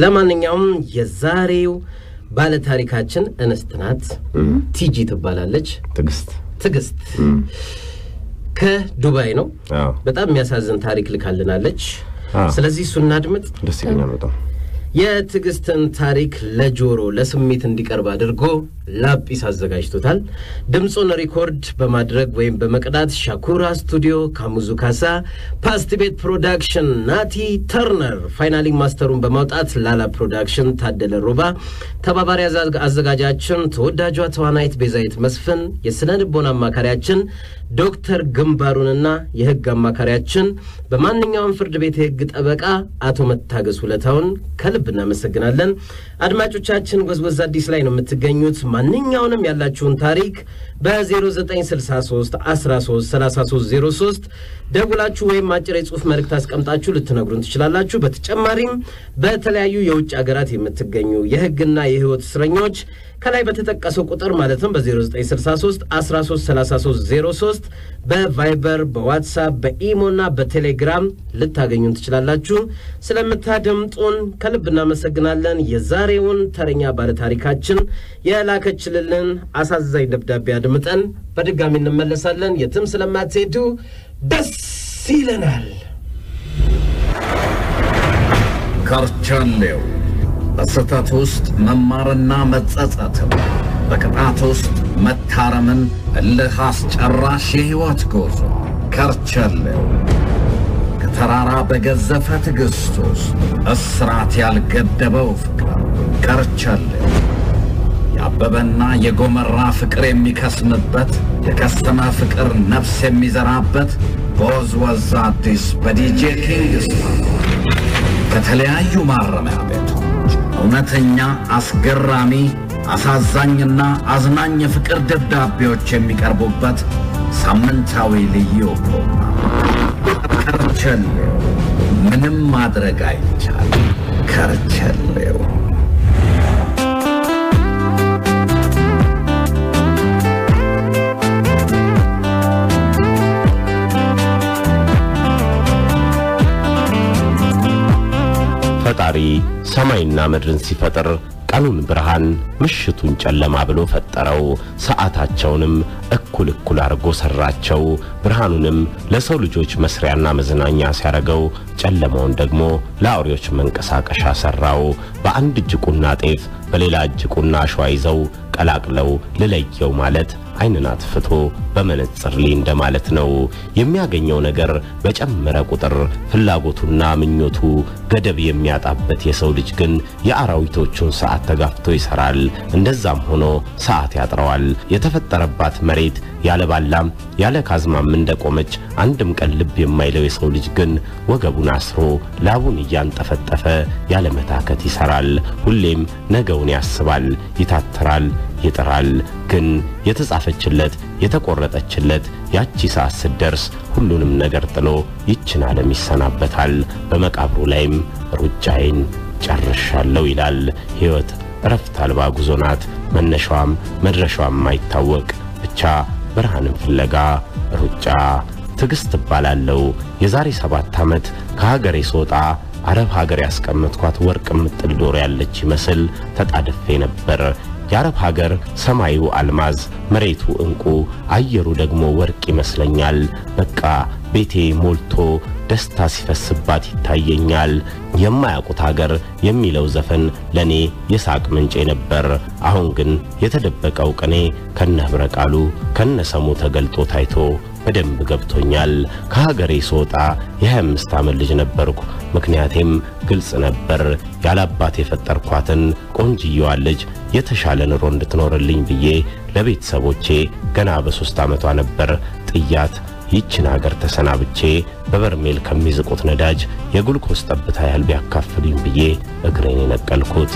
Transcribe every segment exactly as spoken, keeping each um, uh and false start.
ለማንኛውም የዛሬው ባለ ታሪካችን እንስትናት ቲጂ ትባላለች ትግስት ትግስት ከዱባይ ነው በጣም የሚያሳዝን ታሪክ ልካልናለች ስለዚህ እሱን አድምጥ ደስ ይለኛል በጣም የትግስትን ታሪክ ለጆሮ ለስሜት እንዲቀርብ አድርጎ ላጲስ አዘጋጅቶታል ድምጹን ሪኮርድ በማድረግ ወይም በመቅዳት ሻኩራ ስቱዲዮ ካሙዙ ካሳ ፓስት ቤት ፕሮዳክሽን ናቲ ተርነር ፋይናሊንግ ማስተሩን በማውጣት ላላ ፕሮዳክሽን ታደለ ሮባ ተባባሪ አዘጋጃችን ተወዳጇ ተዋናይት ቤዛይት መስፍን የስነ ልቦና አማካሪያችን ዶክተር ግንባሩንና የህግ አማካሪያችን በማንኛውም ፍርድ ቤት የህግ ጠበቃ አቶ መታገስ ሁለታውን ከልብና መሰግናለን አድማጮቻችን ወዝወዝ አዲስ ላይ ነው የምትገኙት ማንኛውንም ያላችሁን ታሪክ በ0963 13 33 ዜሮ ሶስት ደውላችሁ ወይም አጭር የጽሁፍ መልእክት አስቀምጣችሁ ልትነግሩን ትችላላችሁ በተጨማሪም በተለያዩ የውጭ ሀገራት የምትገኙ የህግና የህይወት እስረኞች ከላይ በተጠቀሰው ቁጥር ማለትም በ0963 13 33 ዜሮ ሶስት በቫይበር በዋትስአፕ በኢሞና በቴሌግራም ልታገኙን ትችላላችሁ ስለምታደምጡን ከልብና መሰግናለን የዛሬውን ተረኛ ባለ ታሪካችን የላከችልን አሳዛኝ ደብዳቤ አድምጠን በድጋሚ እንመለሳለን የትም ስለማትሄዱ ደስ ይለናል ከርቸሌው በስተት ውስጥ መማርና መጸጸት በቅጣት ውስጥ መታረምን እልህ አስጨራሽ የህይወት ጉዞ ከርቸሌው ከተራራ በገዘፈ ትግስት ውስጥ እስራት ያልገደበው ፍቅር ከርቸሌው ያበበና የጎመራ ፍቅር የሚከስምበት የከሰመ ፍቅር ነፍስ የሚዘራበት ወዝወዝ አዲስ በዲጄ ኪንግስተን ከተለያዩ ማረሚያ ቤቶች እውነተኛ አስገራሚ አሳዛኝና አዝናኝ የፍቅር ደብዳቤዎች የሚቀርቡበት ሳምንታዊ ልዩ ፕሮግራም ከርቸሌው ምንም ማድረግ አይቻልም ከርቸሌው ፈጣሪ ሰማይና ምድርን ሲፈጥር ቀኑን ብርሃን ምሽቱን ጨለማ ብሎ ፈጠረው ሰዓታቸውንም እኩል እኩል አርጎ ሰራቸው ብርሃኑንም ለሰው ልጆች መስሪያና መዝናኛ ሲያረገው ጨለማውን ደግሞ ለአውሬዎች መንቀሳቀሻ ሰራው በአንድ እጅ ቁና ጤፍ በሌላ እጅ ቁና አሸዋ ይዘው ቀላቅለው ለለየው ማለት አይንናት ፍቶ በመነጽር ሊ እንደማለት ነው የሚያገኘው ነገር በጨመረ ቁጥር ፍላጎቱና ምኞቱ ገደብ የሚያጣበት የሰው ልጅ ግን የአራዊቶቹን ሰዓት ተጋፍቶ ይሰራል እንደዛም ሆኖ ሰዓት ያጥረዋል የተፈጠረባት መሬት ያለ ባላም ያለ ካዝማም እንደቆመች አንድም ቀን ልብ የማይለው የሰው ልጅ ግን ወገቡን አስሮ ላቡን ያንጠፈጠፈ ያለ መታከት ይሰራል ሁሌም ነገውን ያስባል ይታተራል ይጥራል ግን የተጻፈችለት የተቆረጠችለት ያቺ ሰዓት ስትደርስ ሁሉንም ነገር ጥሎ ይችን ዓለም ይሰናበታል በመቃብሩ ላይም ሩጫዬን ጨርሻለሁ ይላል ህይወት ረፍት አልባ ጉዞ ናት መነሻዋም መድረሻዋም ማይታወቅ ብቻ ብርሃንን ፍለጋ ሩጫ ትግስት ባላለው የዛሬ ሰባት ዓመት ከሀገሬ ሶጣ አረብ ሀገር ያስቀመጥኳት ወርቅ ምጥል ዶር ያለች ይመስል ተጣድፌ ነበር የአረብ ሀገር ሰማዩ አልማዝ መሬቱ እንቁ አየሩ ደግሞ ወርቅ ይመስለኛል በቃ ቤቴ ሞልቶ ደስታ ሲፈስባት ይታየኛል የማያውቁት ሀገር የሚለው ዘፈን ለኔ የሳቅ ምንጭ ነበር አሁን ግን የተደበቀው ቅኔ ከነህብረ ቃሉ ከነሰሙ ተገልጦ ታይቶ በደንብ ገብቶኛል ከሀገሬ ሶጣ የ25 ዓመት ልጅ ነበርኩ ምክንያቴም ግልጽ ነበር ያላባት የፈጠርኳትን ቆንጂየዋ ልጅ የተሻለ ኑሮ እንድትኖርልኝ ብዬ ለቤተሰቦቼ ገና በሶስት ዓመቷ ነበር ጥያት ይችን ሀገር ተሰናብቼ በበርሜል ከሚዝቁት ነዳጅ የግሉኮስ ጠብታ ያህል ቢያካፍሉኝ ብዬ እግሬን የነቀልኩት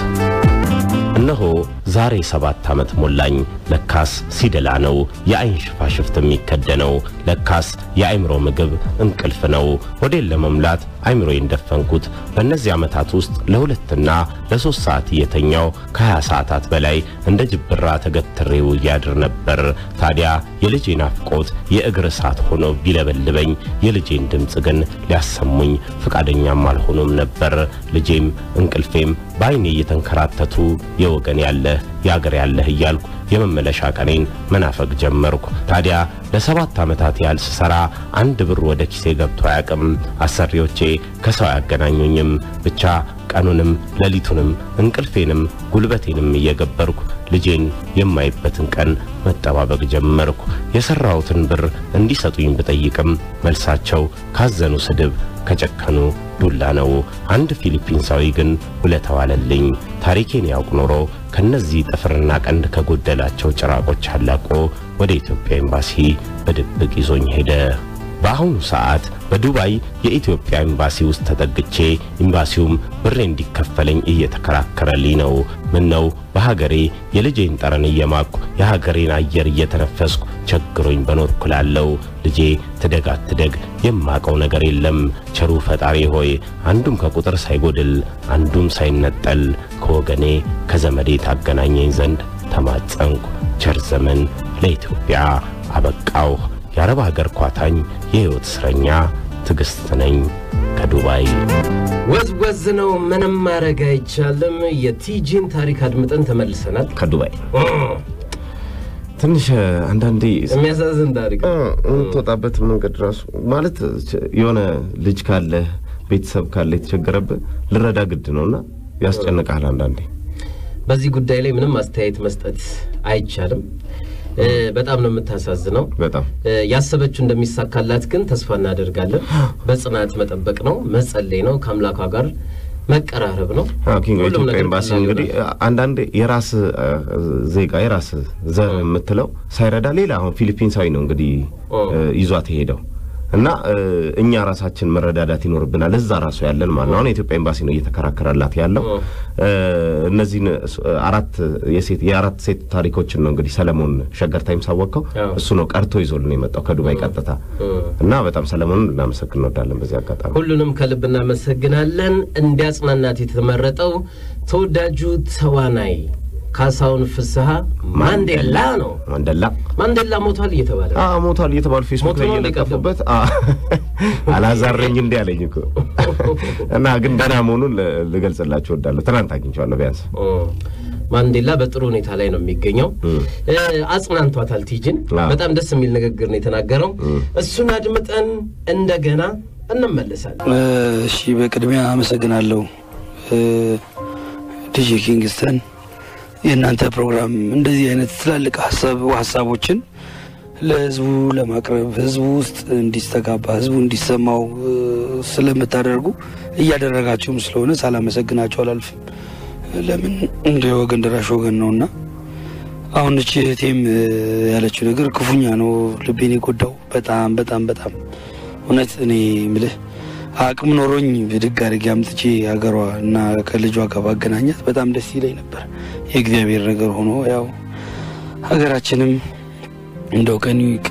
እነሆ ዛሬ ሰባት ዓመት ሞላኝ ለካስ ሲደላ ነው የአይን ሽፋሽፍት የሚከደነው ለካስ የአይምሮ ምግብ እንቅልፍ ነው ወዴል ለመምላት አይምሮዬን ደፈንኩት በእነዚህ ዓመታት ውስጥ ለሁለትና ለሶስት ሰዓት እየተኛው ከ20 ሰዓታት በላይ እንደ ጅብራ ተገትሬው ያድር ነበር ታዲያ የልጄ ናፍቆት የእግር እሳት ሆኖ ቢለበልበኝ የልጄን ድምጽ ግን ሊያሰሙኝ ፍቃደኛም አልሆኑም ነበር። ልጄም እንቅልፌም ባይኔ እየተንከራተቱ የወገን ያለ ያገር ያለህ እያልኩ የመመለሻ ቀኔን መናፈቅ ጀመርኩ። ታዲያ ለሰባት ዓመታት ያህል ስሰራ አንድ ብር ወደ ኪሴ ገብቶ አያውቅም። አሰሪዎቼ ከሰው ያገናኙኝም ብቻ ቀኑንም ለሊቱንም እንቅልፌንም ጉልበቴንም እየገበርኩ ልጄን የማይበትን ቀን መጠባበቅ ጀመርኩ። የሰራሁትን ብር እንዲሰጡኝ ብጠይቅም መልሳቸው ካዘኑ ስድብ ከጨከኑ ዱላ ነው። አንድ ፊሊፒንሳዊ ግን ውለታው አለልኝ። ታሪኬን ያውቅ ኖሮ ከነዚህ ጥፍርና ቀንድ ከጎደላቸው ጭራቆች አላቆ ወደ ኢትዮጵያ ኤምባሲ በድብቅ ይዞኝ ሄደ። በአሁኑ ሰዓት በዱባይ የኢትዮጵያ ኤምባሲ ውስጥ ተጠግቼ ኤምባሲውም ብሬ እንዲከፈለኝ እየተከራከረልኝ ነው። ምን ነው በሀገሬ የልጄን ጠረን እየማኩ የሀገሬን አየር እየተነፈስኩ ቸግሮኝ በኖርኩላለው። ልጄ ትደግ አትደግ የማቀው ነገር የለም። ቸሩ ፈጣሪ ሆይ አንዱም ከቁጥር ሳይጎድል አንዱም ሳይነጠል ከወገኔ ከዘመዴ ታገናኘኝ ዘንድ ተማጸንኩ። ቸር ዘመን ለኢትዮጵያ አበቃው። የአረብ ሀገር ኳታኝ የህይወት እስረኛ ትግስት ነኝ ከዱባይ። ወዝወዝ ነው ምንም ማረግ አይቻልም። የቲጂን ታሪክ አድምጠን ተመልሰናል ከዱባይ። ትንሽ አንዳንዴ የሚያሳዝን ታሪክ ተወጣበት መንገድ ራሱ ማለት የሆነ ልጅ ካለ ቤተሰብ ካለ የተቸገረበት ልረዳ ግድ ነውና ያስጨንቃል አንዳንዴ። በዚህ ጉዳይ ላይ ምንም አስተያየት መስጠት አይቻልም። በጣም ነው የምታሳዝነው። በጣም ያሰበችው እንደሚሳካላት ግን ተስፋ እናደርጋለን። በጽናት መጠበቅ ነው፣ መጸለይ ነው፣ ከአምላኳ ጋር መቀራረብ ነው። አዎ ኪንግ ኢትዮጵያ ኤምባሲ እንግዲህ አንዳንዴ የራስ ዜጋ የራስ ዘር የምትለው ሳይረዳ ሌላ አሁን ፊሊፒንሳዊ ነው እንግዲህ ይዟት ሄደው እና እኛ ራሳችን መረዳዳት ይኖርብናል። እዛ ራሱ ያለን ማለት ነው። አሁን ኢትዮጵያ ኤምባሲ ነው እየተከራከረላት ያለው። እነዚህ አራት የሴት የአራት ሴት ታሪኮችን ነው እንግዲህ ሰለሞን ሸገር ታይምስ አወቀው እሱ ነው ቀርቶ ይዞልን የመጣው ከዱባይ ቀጥታ እና በጣም ሰለሞንን እናመሰግን እንወዳለን በዚህ አጋጣሚ። ሁሉንም ከልብ እናመሰግናለን። እንዲያጽናናት የተመረጠው ተወዳጁ ተዋናይ ካሳውን ፍስሐ ማንዴላ ነው። ማንዴላ ማንዴላ ሞቷል እየተባለ አዎ ሞቷል እየተባለ ፌስቡክ ላይ እየለቀፉበት አላዛረኝ እንዴ አለኝ እኮ እና ግን ደህና መሆኑን ልገልጽላችሁ እወዳለሁ። ትናንት አግኝቼዋለሁ ቢያንስ ማንዴላ በጥሩ ሁኔታ ላይ ነው የሚገኘው። አጽናንቷታል ቲጂን። በጣም ደስ የሚል ንግግር ነው የተናገረው። እሱን አድምጠን እንደገና እንመለሳለን። እሺ በቅድሚያ አመሰግናለሁ ዲጄ ኪንግስተን። የእናንተ ፕሮግራም እንደዚህ አይነት ትላልቅ ሐሳብ ሐሳቦችን ለህዝቡ ለማቅረብ ህዝቡ ውስጥ እንዲስተጋባ ህዝቡ እንዲሰማው ስለምታደርጉ እያደረጋችሁም ስለሆነ ሳላመሰግናችሁ አላልፍም። ለምን እንደ ወገን ደራሽ ወገን ነውና አሁን እቺ እህቴም ያለችው ነገር ክፉኛ ነው ልቤን የጎዳው በጣም በጣም በጣም እውነት እኔ ምልህ አቅም ኖሮኝ ብድግ አድርጌ አምጥቼ ሀገሯ እና ከልጇ ጋር ባገናኛት በጣም ደስ ይለኝ ነበር። የእግዚአብሔር ነገር ሆኖ ያው ሀገራችንም እንደው ቀኒቅ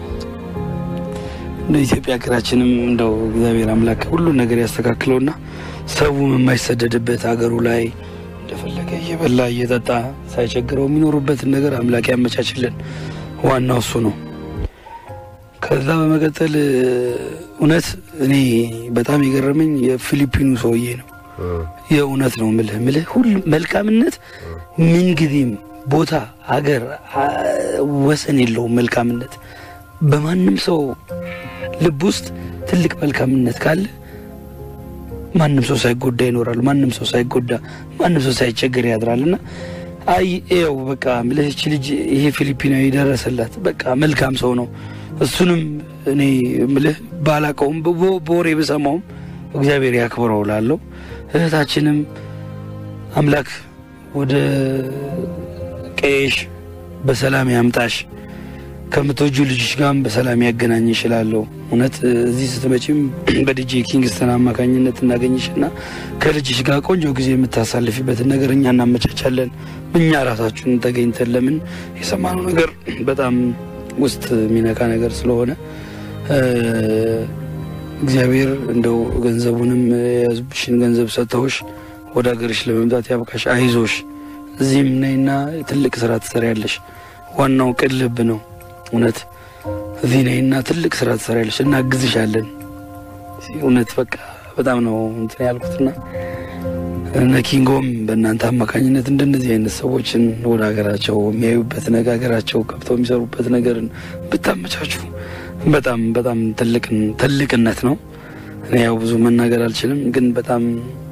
እንደ ኢትዮጵያ ሀገራችንም እንደው እግዚአብሔር አምላክ ሁሉ ነገር ያስተካክለውና ሰውም የማይሰደድበት ሀገሩ ላይ እንደፈለገ እየበላ እየጠጣ ሳይቸግረው የሚኖርበት ነገር አምላክ ያመቻችልን። ዋናው እሱ ነው። ከዛ በመቀጠል እውነት እኔ በጣም የገረመኝ የፊሊፒኑ ሰውዬ ነው። የእውነት ነው ምልህ ምልህ ሁሉ መልካምነት ምን ጊዜም ቦታ ሀገር ወሰን የለውም። መልካምነት በማንም ሰው ልብ ውስጥ ትልቅ መልካምነት ካለ ማንም ሰው ሳይጎዳ ይኖራል። ማንም ሰው ሳይጎዳ ማንም ሰው ሳይቸገር ያድራልና አይ ኤው በቃ ምልህ እቺ ልጅ ይሄ ፊሊፒናዊ ደረሰላት በቃ መልካም ሰው ነው። እሱንም እኔ ምልህ ባላቀውም በወሬ በሰማውም እግዚአብሔር ያክብረው ላለው እህታችንም አምላክ ወደ ቀይሽ በሰላም ያምጣሽ ከምትወጁ ልጅሽ ጋር በሰላም ያገናኝሽ እላለሁ። እውነት እዚህ ስትመጪም በዲጄ ኪንግስተን አማካኝነት እናገኝሽና ከልጅሽ ጋር ቆንጆ ጊዜ የምታሳልፊበት ነገር እኛ እናመቻቻለን። እኛ ራሳችን ተገኝተን ለምን የሰማነው ነገር በጣም ውስጥ ሚነካ ነገር ስለሆነ እግዚአብሔር እንደው ገንዘቡንም ያዝብሽን ገንዘብ ሰጥተውሽ ወደ ሀገርሽ ለመምጣት ያብቃሽ። አይዞሽ እዚህም ነይና ትልቅ ስራ ትሰሪያለሽ። ዋናው ቅልብ ነው። እውነት እዚህ ነይና ትልቅ ስራ ትሰሪያለሽ። እናግዝሻለን እውነት በቃ በጣም ነው እንትን ያልኩትና ነኪንጎም በእናንተ አማካኝነት እንደነዚህ አይነት ሰዎችን ወደ ሀገራቸው የሚያዩበት ነገር ሀገራቸው ከብተው የሚሰሩበት ነገርን ብታመቻቹ በጣም በጣም ትልቅ ትልቅነት ነው። እኔ ያው ብዙ መናገር አልችልም፣ ግን በጣም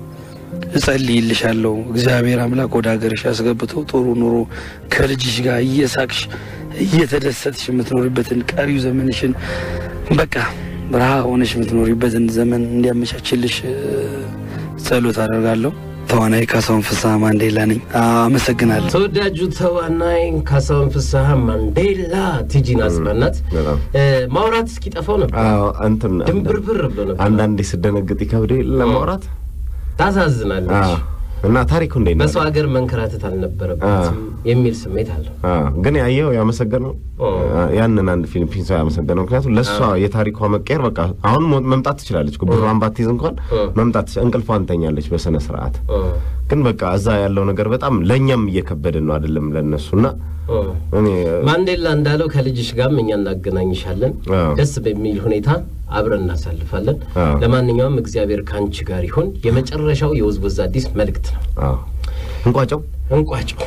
እጸልይልሻለሁ እግዚአብሔር አምላክ ወደ ሀገርሽ አስገብቶ ጥሩ ኑሮ ከልጅሽ ጋር እየሳቅሽ እየተደሰትሽ የምትኖርበትን ቀሪው ዘመንሽን በቃ ብርሃ ሆነሽ የምትኖሪበትን ዘመን እንዲያመቻችልሽ ጸሎት አደርጋለሁ። ተዋናይ ካሳሁን ፍስሐ ማንዴላ ነኝ። አመሰግናለሁ። ተወዳጁ ተዋናይ ካሳሁን ፍስሐ ማንዴላ ቲጂን አጽናናት ማውራት እስኪጠፋው ነበር። አዎ አንተም ድንብርብር ብሎ ነበር። አንዳንዴ ስደነግጥ ይከብደኝ ለማውራት ታሳዝናለች እና ታሪኩ እንዴት ነው? በሰው ሀገር መንከራተት አልነበረበትም የሚል ስሜት አለው። አዎ ግን ያየው ያመሰገነው ያንን አንድ ፊሊፒን ሰው ያመሰገነው ምክንያቱም ለሷ የታሪኳ መቀየር በቃ አሁን መምጣት ትችላለች። ብሩን ባትይዝ እንኳን መምጣት እንቅልፏን ተኛለች በሰነ ስርዓት። ግን በቃ እዛ ያለው ነገር በጣም ለኛም እየከበደ ነው አይደለም ለነሱና እኔ ማንዴላ እንዳለው ከልጅሽ ጋርም እኛ እናገናኝሻለን ደስ በሚል ሁኔታ አብረን እናሳልፋለን። ለማንኛውም እግዚአብሔር ካንቺ ጋር ይሁን የመጨረሻው የወዝወዝ አዲስ መልእክት ነው። አዎ እንቋጨው እንቋጨው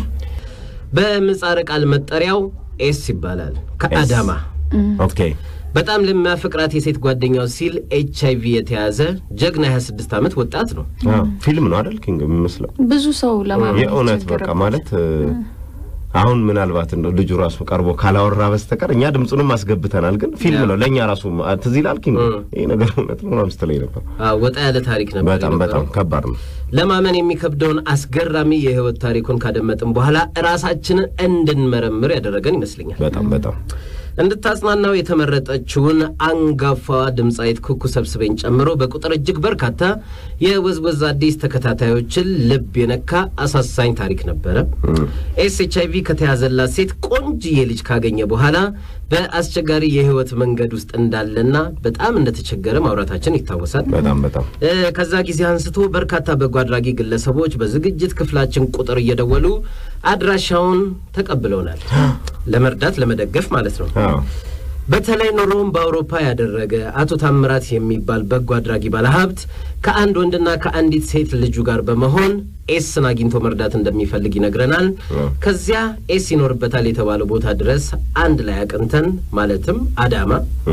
በመጻረ ቃል መጠሪያው ኤስ ይባላል ከአዳማ ኦኬ በጣም ለማፍቅራት የሴት ጓደኛው ሲል ኤችአይቪ የተያዘ ጀግና ሃያ ስድስት አመት ወጣት ነው። አዎ ፊልም ነው አይደል ኪንግ የሚመስለው ብዙ ሰው ለማመን የእውነት በቃ ማለት አሁን ምናልባት እንደው ልጁ ራሱ ቀርቦ ካላወራ በስተቀር እኛ ድምጹንም አስገብተናል። ግን ፊልም ነው ለኛ ራሱ ትዝ ይላል ኪንግ ይሄ ነገር እውነት ነው ነው ምስተለይ ነበር። አዎ ወጣ ያለ ታሪክ ነበር። በጣም በጣም ከባድ ነው። ለማመን የሚከብደውን አስገራሚ የህይወት ታሪኩን ካደመጥን በኋላ ራሳችንን እንድንመረምር ያደረገን ይመስለኛል። በጣም በጣም እንድታጽናናው የተመረጠችውን አንጋፋ ድምጻዊት ኩኩ ሰብስቤን ጨምሮ በቁጥር እጅግ በርካታ የወዝወዝ አዲስ ተከታታዮችን ልብ የነካ አሳሳኝ ታሪክ ነበር። ኤስኤችአይቪ ከተያዘላት ሴት ቆንጆዬ ልጅ ካገኘ በኋላ በአስቸጋሪ የህይወት መንገድ ውስጥ እንዳለና በጣም እንደተቸገረ ማውራታችን ይታወሳል። በጣም በጣም ከዛ ጊዜ አንስቶ በርካታ በጎ አድራጊ ግለሰቦች በዝግጅት ክፍላችን ቁጥር እየደወሉ አድራሻውን ተቀብለውናል ለመርዳት ለመደገፍ ማለት ነው። በተለይ ኖሮም በአውሮፓ ያደረገ አቶ ታምራት የሚባል በጎ አድራጊ ባለሀብት ከአንድ ወንድና ከአንዲት ሴት ልጁ ጋር በመሆን ኤስን አግኝቶ መርዳት እንደሚፈልግ ይነግረናል። ከዚያ ኤስ ይኖርበታል የተባለው ቦታ ድረስ አንድ ላይ አቅንተን ማለትም አዳማ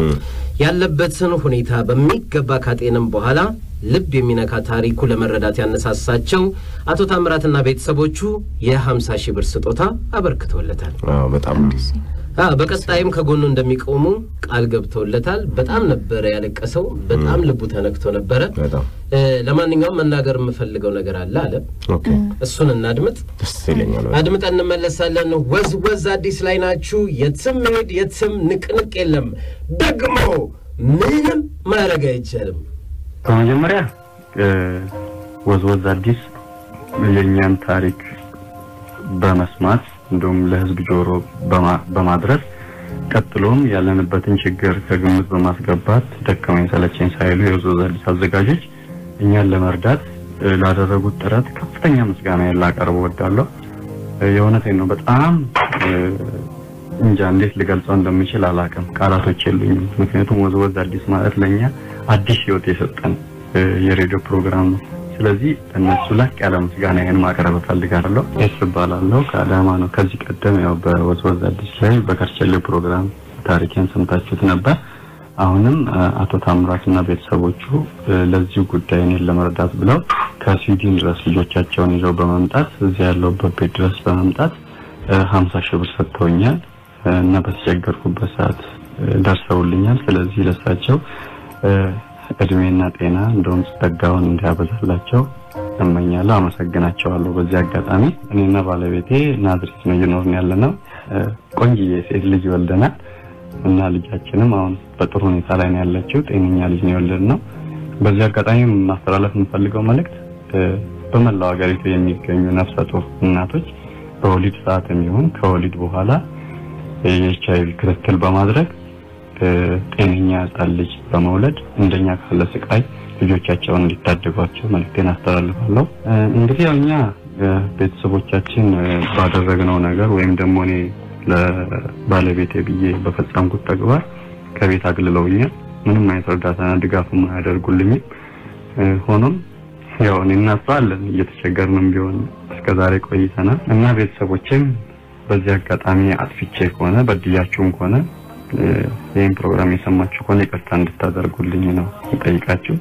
ያለበትን ሁኔታ በሚገባ ካጤንም በኋላ ልብ የሚነካ ታሪኩ ለመረዳት ያነሳሳቸው አቶ ታምራትና ቤተሰቦቹ የ50 ሺህ ብር ስጦታ አበርክተውለታል። አዎ በጣም አዎ በቀጣይም ከጎኑ እንደሚቆሙ ቃል ገብተውለታል። በጣም ነበር ያለቀሰው። በጣም ልቡ ተነክቶ ነበር። በጣም ለማንኛውም መናገር የምፈልገው ነገር አለ አለ። ኦኬ እሱን እናድምጥ። ደስ ይለኛል። አድምጠን እንመለሳለን። ወዝወዝ አዲስ ላይ ናችሁ። የትም ሄድ የትም ንቅንቅ የለም። ደግሞ ምንም ማድረግ አይቻልም። በመጀመሪያ ወዝወዝ አዲስ የኛን ታሪክ በመስማት እንደውም ለህዝብ ጆሮ በማድረስ ቀጥሎም ያለንበትን ችግር ከግምት በማስገባት ደከመኝ ሰለቸኝ ሳይሉ የወዝወዝ አዲስ አዘጋጆች እኛን ለመርዳት ላደረጉት ጥረት ከፍተኛ ምስጋና ያላቀርብ ወዳለሁ። የእውነቴን ነው። በጣም እንጃ እንዴት ልገልጸው እንደምችል አላውቅም። ቃላቶች የሉኝም። ምክንያቱም ወዝወዝ አዲስ ማለት ለኛ አዲስ ህይወት የሰጠን የሬዲዮ ፕሮግራም ነው። ስለዚህ እነሱ ላቅ ያለ ምስጋናዬን ማቅረብ ፈልጋለሁ። እሰባላለሁ ከአዳማ ነው። ከዚህ ቀደም ያው በወዝወዝ አዲስ ላይ በከርቸሌ ፕሮግራም ታሪኬን ሰምታችሁት ነበር። አሁንም አቶ ታምራትና ቤተሰቦቹ ለዚህ ጉዳይ እኔን ለመርዳት ብለው ከስዊድን ድረስ ልጆቻቸውን ይዘው በመምጣት እዚህ ያለውበት ቤት ድረስ በመምጣት ሀምሳ ሺህ ብር ሰጥተውኛል እና በተቸገርኩበት ሰዓት ደርሰውልኛል። ስለዚህ ለሳቸው እድሜና ጤና እንደውም ጸጋውን እንዲያበዛላቸው እመኛለሁ። አመሰግናቸዋለሁ። በዚህ አጋጣሚ እኔና ባለቤቴ ናዝሬት ነው እየኖርን ያለነው። ቆንጆዬ ሴት ልጅ ወልደናል እና ልጃችንም አሁን በጥሩ ሁኔታ ላይ ነው ያለችው። ጤነኛ ልጅ ነው የወለድነው። በዚህ አጋጣሚ ማስተላለፍ የምፈልገው መልእክት በመላው ሀገሪቱ የሚገኙ ነፍሰ ጡር እናቶች በወሊድ ሰዓት የሚሆን ከወሊድ በኋላ የኤችአይቪ ክትትል በማድረግ ጤነኛ ሕፃን ልጅ በመውለድ እንደኛ ካለ ስቃይ ልጆቻቸውን እንዲታደጓቸው መልእክቴን አስተላልፋለሁ። እንግዲህ ያውኛ ቤተሰቦቻችን ባደረግነው ነገር ወይም ደግሞ እኔ ለባለቤቴ ብዬ በፈጸምኩት ተግባር ከቤት አግልለውኛል። ምንም አይነት እርዳታና ድጋፍም አያደርጉልኝም። ሆኖም ያው እኔና እሷ አለን እየተቸገርንም ቢሆን እስከዛሬ ቆይተናል እና ቤተሰቦቼም በዚህ አጋጣሚ አጥፍቼ ከሆነ በድያችሁም ከሆነ ይሄን ፕሮግራም የሰማችሁ ከሆነ ይቅርታ እንድታደርጉልኝ ነው እንጠይቃችሁ።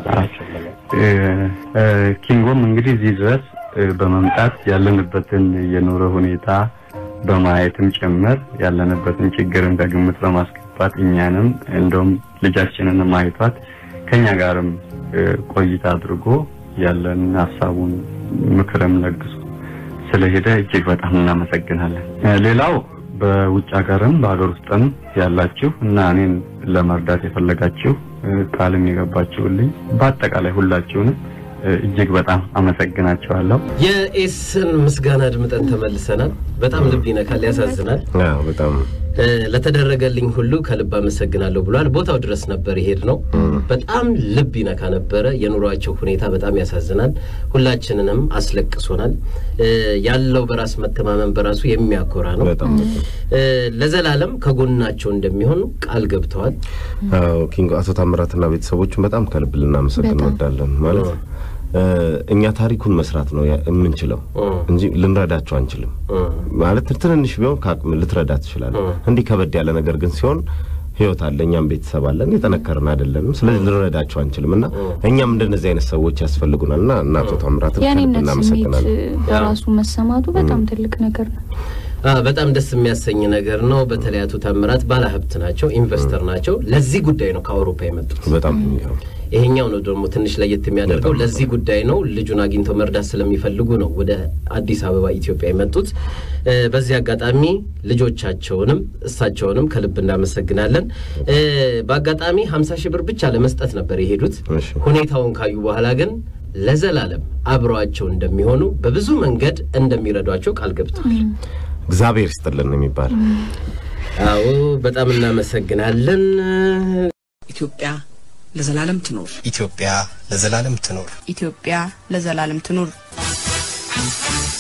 ኪንጎም እንግዲህ እዚህ ድረስ በመምጣት ያለንበትን የኑሮ ሁኔታ በማየትም ጭምር ያለንበትን ችግርን በግምት በማስገባት እኛንም እንደውም ልጃችንን ማይቷት ከኛ ጋርም ቆይታ አድርጎ ያለን ሐሳቡን ምክርም ለግሶ ስለሄደ እጅግ በጣም እናመሰግናለን። ሌላው በውጭ ሀገርም በአገር ውስጥም ያላችሁ እና እኔን ለመርዳት የፈለጋችሁ ቃልም የገባችሁልኝ በአጠቃላይ ሁላችሁንም እጅግ በጣም አመሰግናችኋለሁ። የኤስን ምስጋና አድምጠን ተመልሰናል። በጣም ልብ ይነካል፣ ያሳዝናል። አዎ በጣም ለተደረገልኝ ሁሉ ከልብ አመሰግናለሁ ብሏል። ቦታው ድረስ ነበር ይሄድ ነው። በጣም ልብ ይነካ ነበር። የኑሯቸው ሁኔታ በጣም ያሳዝናል። ሁላችንንም አስለቅሶናል። ያለው በራስ መተማመን በራሱ የሚያኮራ ነው። ለዘላለም ከጎናቸው እንደሚሆን ቃል ገብተዋል። አዎ ኪንጎ አቶ ታምራትና ቤተሰቦቹን በጣም ከልብ ልናመሰግን እንወዳለን። ማለት እኛ ታሪኩን መስራት ነው የምንችለው እንጂ ልንረዳቸው አንችልም። ማለት ትንንሽ ቢሆን ካቅም ልትረዳ ትችላለህ። እንዲህ ከበድ ያለ ነገር ግን ሲሆን ህይወት አለኛም ቤተሰብ አለን የተነከረን አይደለም። ስለዚህ ልንረዳቸው አንችልምና እኛም እንደነዚህ አይነት ሰዎች ያስፈልጉናልና እናቶ ታምራት እናመሰግናለን። በራሱ መሰማቱ በጣም ትልቅ ነገር ነው። በጣም ደስ የሚያሰኝ ነገር ነው። በተለይ አቶ ታምራት ባለሀብት ናቸው፣ ኢንቨስተር ናቸው። ለዚህ ጉዳይ ነው ከአውሮፓ የመጡት። በጣም ይሄኛው ነው ደግሞ ትንሽ ለየት የሚያደርገው ለዚህ ጉዳይ ነው። ልጁን አግኝተው መርዳት ስለሚፈልጉ ነው ወደ አዲስ አበባ ኢትዮጵያ የመጡት። በዚህ አጋጣሚ ልጆቻቸውንም እሳቸውንም ከልብ እናመሰግናለን። በአጋጣሚ ሃምሳ ሺህ ብር ብቻ ለመስጠት ነበር የሄዱት። ሁኔታውን ካዩ በኋላ ግን ለዘላለም አብረዋቸው እንደሚሆኑ በብዙ መንገድ እንደሚረዷቸው ቃል ገብተዋል። እግዚአብሔር ይስጥልን ነው የሚባለው። አዎ በጣም እናመሰግናለን። ኢትዮጵያ ለዘላለም ትኖር። ኢትዮጵያ ለዘላለም ትኖር። ኢትዮጵያ ለዘላለም ትኖር።